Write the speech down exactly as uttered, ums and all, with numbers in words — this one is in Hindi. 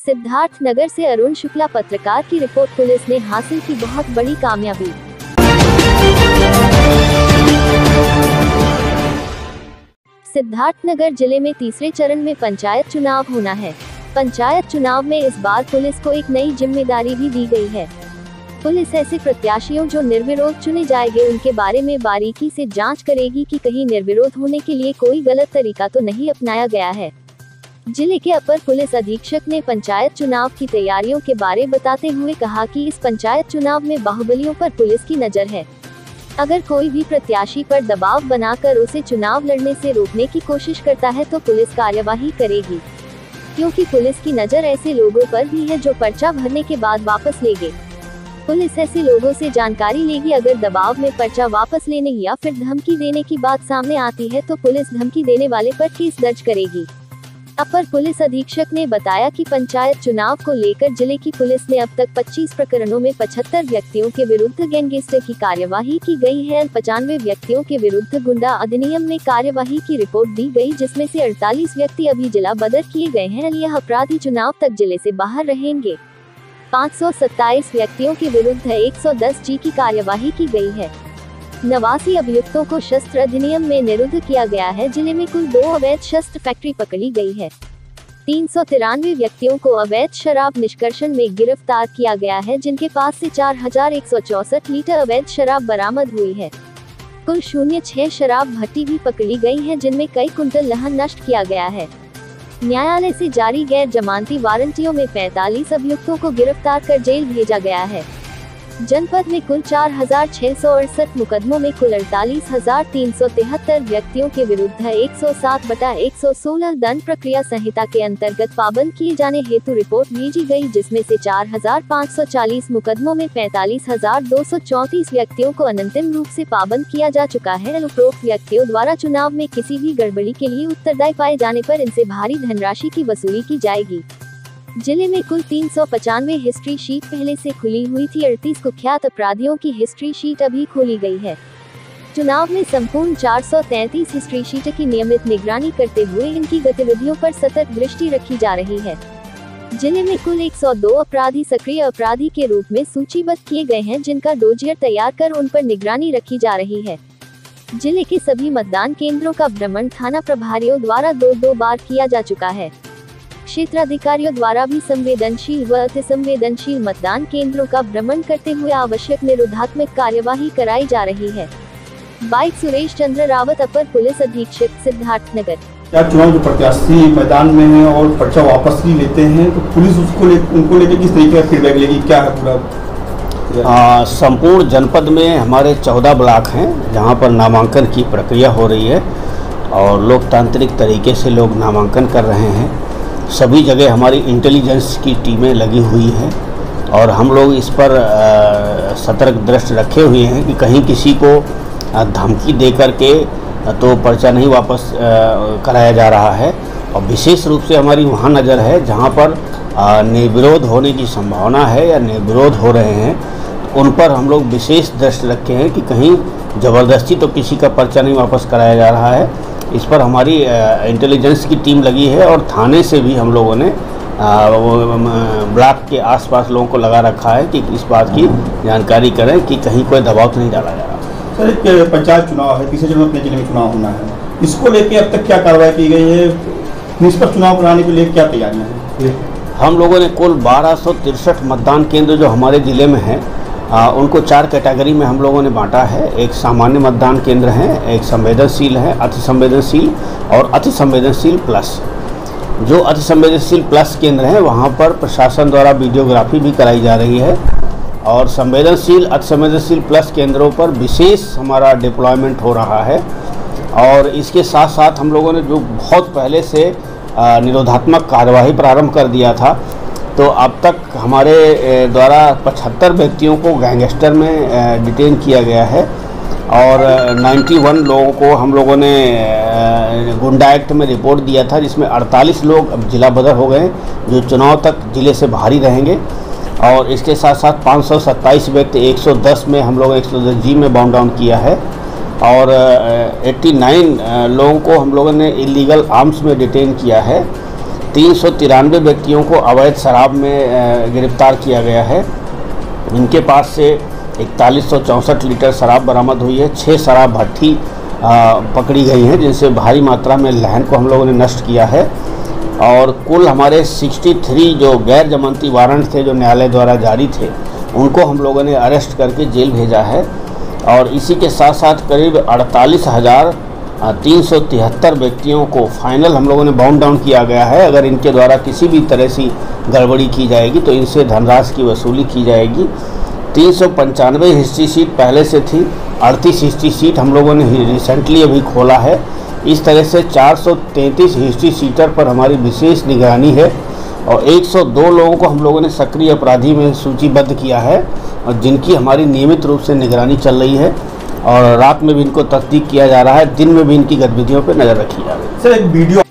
सिद्धार्थनगर से अरुण शुक्ला पत्रकार की रिपोर्ट। पुलिस ने हासिल की बहुत बड़ी कामयाबी। सिद्धार्थनगर जिले में तीसरे चरण में पंचायत चुनाव होना है। पंचायत चुनाव में इस बार पुलिस को एक नई जिम्मेदारी भी दी गई है। पुलिस ऐसे प्रत्याशियों जो निर्विरोध चुने जाएंगे उनके बारे में बारीकी से जांच करेगी कि कहीं निर्विरोध होने के लिए कोई गलत तरीका तो नहीं अपनाया गया है। जिले के अपर पुलिस अधीक्षक ने पंचायत चुनाव की तैयारियों के बारे बताते हुए कहा कि इस पंचायत चुनाव में बाहुबलियों पर पुलिस की नजर है। अगर कोई भी प्रत्याशी पर दबाव बनाकर उसे चुनाव लड़ने से रोकने की कोशिश करता है तो पुलिस कार्यवाही करेगी, क्योंकि पुलिस की नजर ऐसे लोगों पर भी है जो पर्चा भरने के बाद वापस लेंगे। पुलिस ऐसे लोगों से जानकारी लेगी। अगर दबाव में पर्चा वापस लेने या फिर धमकी देने की बात सामने आती है तो पुलिस धमकी देने वाले पर केस दर्ज करेगी। अपर पुलिस अधीक्षक ने बताया कि पंचायत चुनाव को लेकर जिले की पुलिस ने अब तक पच्चीस प्रकरणों में पचहत्तर व्यक्तियों के विरुद्ध गैंगस्टर की कार्यवाही की गई है। पचानवे व्यक्तियों के विरुद्ध गुंडा अधिनियम में कार्यवाही की रिपोर्ट दी गई, जिसमें से अड़तालीस व्यक्ति अभी जिला बदर किए गए हैं। यह अपराधी चुनाव तक जिले से बाहर रहेंगे। पाँच सौ सत्ताईस व्यक्तियों के विरुद्ध एक सौ दस जी की कार्यवाही की गई है। नवासी अभियुक्तों को शस्त्र अधिनियम में निरुद्ध किया गया है। जिले में कुल दो अवैध शस्त्र फैक्ट्री पकड़ी गई है। तीन सौ तिरानवे व्यक्तियों को अवैध शराब निष्कर्षण में गिरफ्तार किया गया है, जिनके पास से चार हजार एक सौ चौसठ लीटर अवैध शराब बरामद हुई है। कुल शून्य छह शराब भट्टी भी पकड़ी गई है, जिनमें कई कुंटल लहन नष्ट किया गया है। न्यायालय से जारी गैर जमानती वारंटियों में पैंतालीस अभियुक्तों को गिरफ्तार कर जेल भेजा गया है। जनपद में कुल चार हजार छह सौ अड़सठ मुकदमों में कुल अड़तालीस हजार तीन सौ तिहत्तर व्यक्तियों के विरुद्ध एक सौ सात बटा एक सौ सोलह दंड प्रक्रिया संहिता के अंतर्गत पाबंद किए जाने हेतु रिपोर्ट भेजी गई, जिसमें से चार हजार पाँच सौ चालीस मुकदमों में पैंतालीस हजार दो सौ चौंतीस व्यक्तियों को अनंतिम रूप से पाबंद किया जा चुका है। उपरोक्त व्यक्तियों द्वारा चुनाव में किसी भी गड़बड़ी के लिए उत्तरदायी पाए जाने पर इनसे भारी धनराशि की वसूली की जाएगी। जिले में कुल तीन सौ पचानवे हिस्ट्री शीट पहले से खुली हुई थी। अड़तीस कुख्यात अपराधियों की हिस्ट्री शीट अभी खोली गई है। चुनाव में संपूर्ण चार सौ तैंतीस हिस्ट्री शीट की नियमित निगरानी करते हुए इनकी गतिविधियों पर सतत दृष्टि रखी जा रही है। जिले में कुल एक सौ दो अपराधी सक्रिय अपराधी के रूप में सूचीबद्ध किए गए हैं, जिनका डोजियर तैयार कर उन पर निगरानी रखी जा रही है। जिले के सभी मतदान केंद्रों का भ्रमण थाना प्रभारियों द्वारा दो दो बार किया जा चुका है। क्षेत्राधिकारियों द्वारा भी संवेदनशील व अति संवेदनशील मतदान केंद्रों का भ्रमण करते हुए आवश्यक निरोधात्मक कार्यवाही कराई जा रही है। बाइट सुरेश चंद्र रावत, अपर पुलिस अधीक्षक, सिद्धार्थनगर। क्या चुनाव जो प्रत्याशी मैदान में हैं और पर्चा वापस ही लेते हैं तो पुलिस उसको ले, उनको लेकर किस तरीके का फीडबैक लेगी, क्या है पूरा? संपूर्ण जनपद में हमारे चौदह ब्लॉक हैं जहाँ पर नामांकन की प्रक्रिया हो रही है और लोकतांत्रिक तरीके से लोग नामांकन कर रहे हैं। सभी जगह हमारी इंटेलिजेंस की टीमें लगी हुई हैं और हम लोग इस पर सतर्क दृष्टि रखे हुए हैं कि कहीं किसी को धमकी दे करके तो पर्चा नहीं वापस कराया जा रहा है। और विशेष रूप से हमारी वहाँ नज़र है जहाँ पर निर्विरोध होने की संभावना है या निर्विरोध हो रहे हैं, तो उन पर हम लोग विशेष दृष्टि रखे हैं कि कहीं ज़बरदस्ती तो किसी का पर्चा नहीं वापस कराया जा रहा है। इस पर हमारी इंटेलिजेंस की टीम लगी है और थाने से भी हम लोगों ने ब्लॉक के आसपास लोगों को लगा रखा है कि इस बात की जानकारी करें कि कहीं कोई दबाव तो नहीं डाला जा रहा। सर, एक पंचायत चुनाव है, तीसरे चरण में अपने जिले में चुनाव होना है, इसको लेके अब तक क्या कार्रवाई की गई है? निष्पक्ष चुनाव कराने के लिए क्या तैयारियाँ हैं? हम लोगों ने कुल बारह सौ तिरसठ मतदान केंद्र जो हमारे ज़िले में हैं आ, उनको चार कैटेगरी में हम लोगों ने बांटा है। एक सामान्य मतदान केंद्र है, एक संवेदनशील है, अति संवेदनशील और अति संवेदनशील प्लस। जो अति संवेदनशील प्लस केंद्र हैं वहाँ पर प्रशासन द्वारा वीडियोग्राफी भी कराई जा रही है और संवेदनशील अति संवेदनशील प्लस केंद्रों पर विशेष हमारा डिप्लॉयमेंट हो रहा है। और इसके साथ साथ हम लोगों ने जो बहुत पहले से निरोधात्मक कार्यवाही प्रारंभ कर दिया था, तो अब तक हमारे द्वारा पचहत्तर व्यक्तियों को गैंगस्टर में डिटेन किया गया है और इक्यानवे लोगों को हम लोगों ने गुंडा एक्ट में रिपोर्ट दिया था, जिसमें अड़तालीस लोग अब जिला बदर हो गए जो चुनाव तक जिले से बाहर ही रहेंगे। और इसके साथ साथ पाँच सौ सत्ताईस व्यक्ति एक सौ दस में हम लोग एक सौ दस जी में बाउंड डाउन किया है और नवासी लोगों को हम लोगों ने इलीगल आर्म्स में डिटेन किया है। तीन सौ तिरानवे व्यक्तियों को अवैध शराब में गिरफ्तार किया गया है। इनके पास से इकतालीस सौ चौंसठ लीटर शराब बरामद हुई है। छः शराब भट्ठी पकड़ी गई हैं, जिनसे भारी मात्रा में लहन को हम लोगों ने नष्ट किया है। और कुल हमारे तिरसठ जो गैर जमानती वारंट थे जो न्यायालय द्वारा जारी थे, उनको हम लोगों ने अरेस्ट करके जेल भेजा है। और इसी के साथ साथ करीब अड़तालीस हज़ार तीन सौ तिहत्तर व्यक्तियों को फाइनल हम लोगों ने बाउंड डाउन किया गया है। अगर इनके द्वारा किसी भी तरह से गड़बड़ी की जाएगी तो इनसे धनराशि की वसूली की जाएगी। तीन सौ पंचानवे हिस्ट्री सीट पहले से थी, अड़तीस हिस्ट्री सीट हम लोगों ने रिसेंटली अभी खोला है। इस तरह से चार सौ तैंतीस हिस्ट्री सीटर पर हमारी विशेष निगरानी है और एक सौ दो लोगों को हम लोगों ने सक्रिय अपराधी में सूचीबद्ध किया है और जिनकी हमारी नियमित रूप से निगरानी चल रही है। और रात में भी इनको तस्दीक किया जा रहा है, दिन में भी इनकी गतिविधियों पर नज़र रखी जा रही है। सर, एक वीडियो